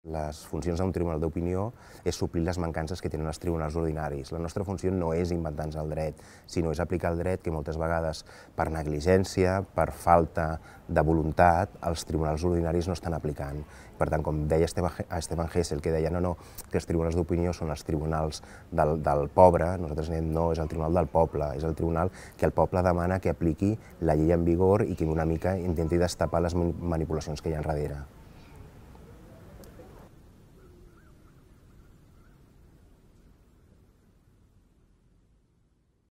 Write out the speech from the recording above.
Les funcions d'un tribunal d'opinió és suplir les mancances que tenen els tribunals ordinaris. La nostra funció no és inventar-nos el dret, sinó és aplicar el dret que moltes vegades per negligència, per falta de voluntat, els tribunals ordinaris no estan aplicant. Per tant, com deia Stefan Hessel, que deia que els tribunals d'opinió són els tribunals del pobre, nosaltres diem no, és el tribunal del poble, és el tribunal que el poble demana que apliqui la llei en vigor i que una mica intenti destapar les manipulacions que hi ha darrere.